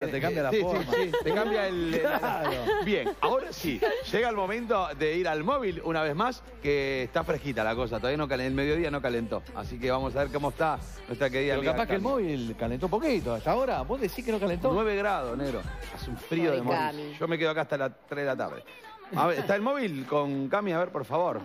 te cambia la forma. Sí, te cambia el... Claro. Bien, ahora sí, llega el momento de ir al móvil una vez más, que está fresquita la cosa, todavía no el mediodía no calentó, así que vamos a ver cómo está nuestra querida Pero amiga capaz que el Cami. móvil calentó poquito. Hasta ahora, vos decís que no calentó. 9 grados, negro. Hace un frío de morir. Cami. Yo me quedo acá hasta las 3 de la tarde. A ver, ¿está el móvil con Cami? A ver, por favor.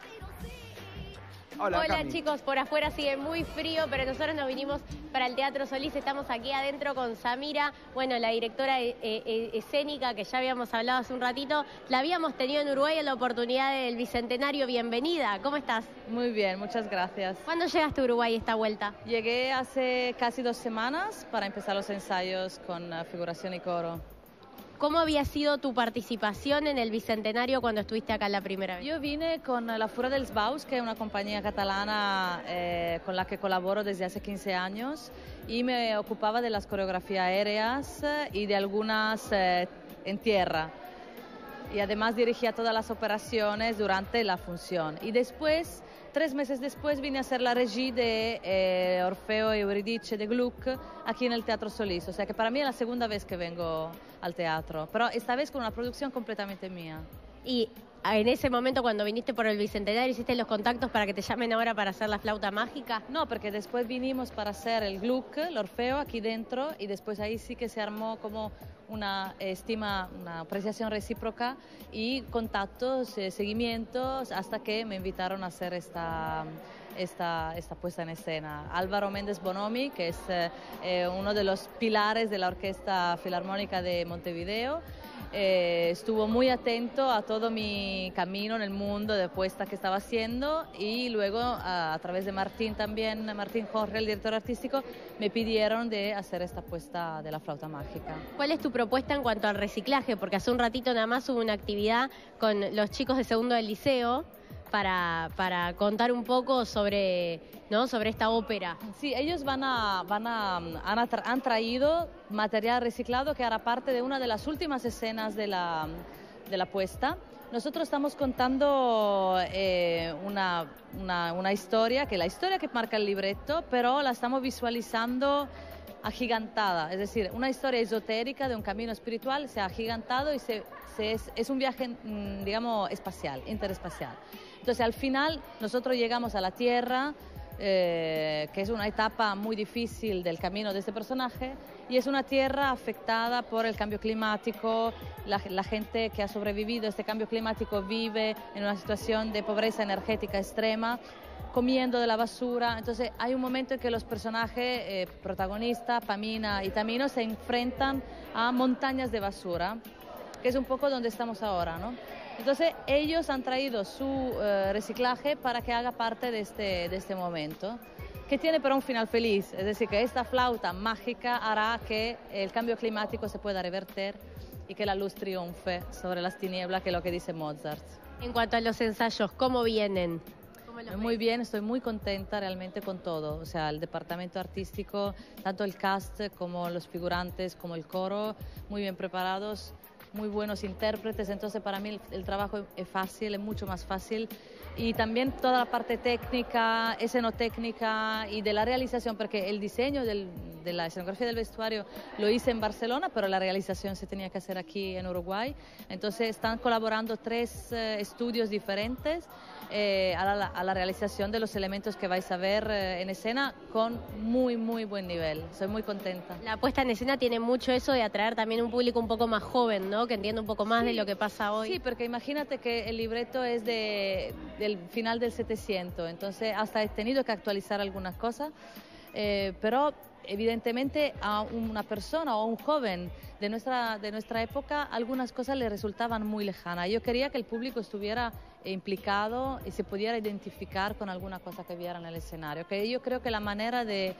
Hola Cami. chicos, por afuera sigue muy frío, pero nosotros nos vinimos para el Teatro Solís, estamos aquí adentro con Samira, bueno, la directora escénica que ya habíamos hablado hace un ratito, la habíamos tenido en Uruguay en la oportunidad del Bicentenario, bienvenida, ¿cómo estás? Muy bien, muchas gracias. ¿Cuándo llegaste a Uruguay esta vuelta? Llegué hace casi 2 semanas para empezar los ensayos con figuración y coro. ¿Cómo había sido tu participación en el Bicentenario cuando estuviste acá la primera vez? Yo vine con la Fura dels Baus, que es una compañía catalana con la que colaboro desde hace 15 años y me ocupaba de las coreografías aéreas y de algunas en tierra. Y además dirigía todas las operaciones durante la función. Y después, 3 meses después, vine a hacer la regie de Orfeo y Eurídice de Gluck aquí en el Teatro Solís. O sea que para mí es la segunda vez que vengo al teatro, pero esta vez con una producción completamente mía. Y en ese momento cuando viniste por el Bicentenario, ¿hiciste los contactos para que te llamen ahora para hacer la flauta mágica? No, porque después vinimos para hacer el Gluck, el Orfeo, aquí dentro, y después ahí sí que se armó como una estima, una apreciación recíproca y contactos, seguimientos, hasta que me invitaron a hacer esta puesta en escena. Álvaro Méndez Bonomi, que es uno de los pilares de la Orquesta Filarmónica de Montevideo, estuvo muy atento a todo mi camino en el mundo de puesta que estaba haciendo y luego a través de Martín también, Martín Jorge, el director artístico, me pidieron de hacer esta puesta de la flauta mágica. ¿Cuál es tu propuesta en cuanto al reciclaje? Porque hace un ratito nada más hubo una actividad con los chicos de segundo del liceo para contar un poco sobre, ¿no?, sobre esta ópera. Sí, ellos han traído material reciclado que era parte de una de las últimas escenas de la puesta. Nosotros estamos contando una historia, que es la historia que marca el libreto, pero la estamos visualizando agigantada, es decir, una historia esotérica de un camino espiritual se ha agigantado y es un viaje, digamos, espacial, interespacial. Entonces, al final, nosotros llegamos a la Tierra, que es una etapa muy difícil del camino de este personaje, y es una Tierra afectada por el cambio climático. La gente que ha sobrevivido a este cambio climático vive en una situación de pobreza energética extrema, comiendo de la basura. Entonces hay un momento en que los personajes protagonistas, Pamina y Tamino, se enfrentan a montañas de basura, que es un poco donde estamos ahora, ¿no? Entonces ellos han traído su reciclaje para que haga parte de este momento, que tiene pero un final feliz, es decir, que esta flauta mágica hará que el cambio climático se pueda revertir y que la luz triunfe sobre las tinieblas, que es lo que dice Mozart. En cuanto a los ensayos, ¿cómo vienen? Muy bien, estoy muy contenta realmente con todo, o sea, el departamento artístico, tanto el cast como los figurantes, como el coro, muy bien preparados, muy buenos intérpretes, entonces para mí el trabajo es fácil, es mucho más fácil, y también toda la parte técnica, escenotécnica y de la realización, porque el diseño de la escenografía del vestuario lo hice en Barcelona, pero la realización se tenía que hacer aquí en Uruguay, entonces están colaborando 3 estudios diferentes a la realización de los elementos que vais a ver en escena con muy buen nivel. Soy muy contenta. La puesta en escena tiene mucho eso de atraer también un público un poco más joven, ¿no?, que entienda un poco más de lo que pasa hoy. Sí, porque imagínate que el libreto es del final del 700, entonces hasta he tenido que actualizar algunas cosas, pero evidentemente a una persona o a un joven de nuestra época algunas cosas le resultaban muy lejanas. Yo quería que el público estuviera implicado y se pudiera identificar con alguna cosa que viera en el escenario, que yo creo que la manera de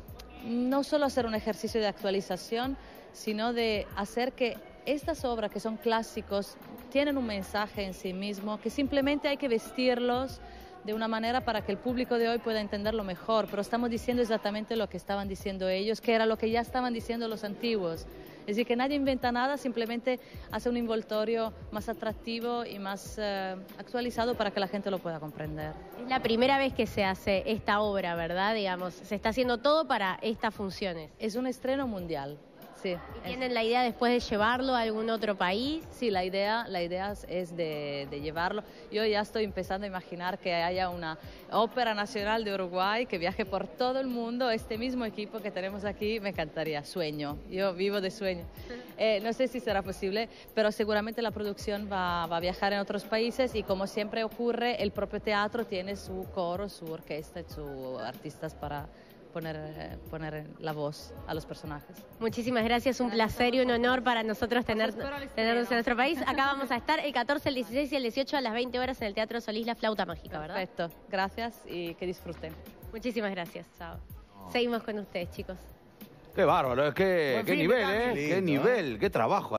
no solo hacer un ejercicio de actualización, sino de hacer que estas obras que son clásicos tienen un mensaje en sí mismo, que simplemente hay que vestirlos de una manera para que el público de hoy pueda entenderlo mejor, pero estamos diciendo exactamente lo que estaban diciendo ellos, que era lo que ya estaban diciendo los antiguos. Es decir, que nadie inventa nada, simplemente hace un envoltorio más atractivo y más actualizado para que la gente lo pueda comprender. Es la primera vez que se hace esta obra, ¿verdad? Digamos, se está haciendo todo para estas funciones. Es un estreno mundial. sí. ¿Y tienen la idea después de llevarlo a algún otro país? Sí, la idea es de llevarlo. Yo ya estoy empezando a imaginar que haya una ópera nacional de Uruguay que viaje por todo el mundo. Este mismo equipo que tenemos aquí me encantaría, sueño. Yo vivo de sueño. No sé si será posible, pero seguramente la producción va a viajar en otros países y como siempre ocurre, el propio teatro tiene su coro, su orquesta y sus artistas para poner la voz a los personajes. Muchísimas gracias, un placer y un honor para nosotros tenernos en nuestro país. Acá vamos a estar el 14, el 16 y el 18 a las 20 horas en el Teatro Solís, La Flauta Mágica, ¿verdad? Perfecto, gracias y que disfruten. Muchísimas gracias. Chao. Seguimos con ustedes, chicos. Qué bárbaro, qué Buen fin de nivel, año. qué Lindo, nivel, qué trabajo.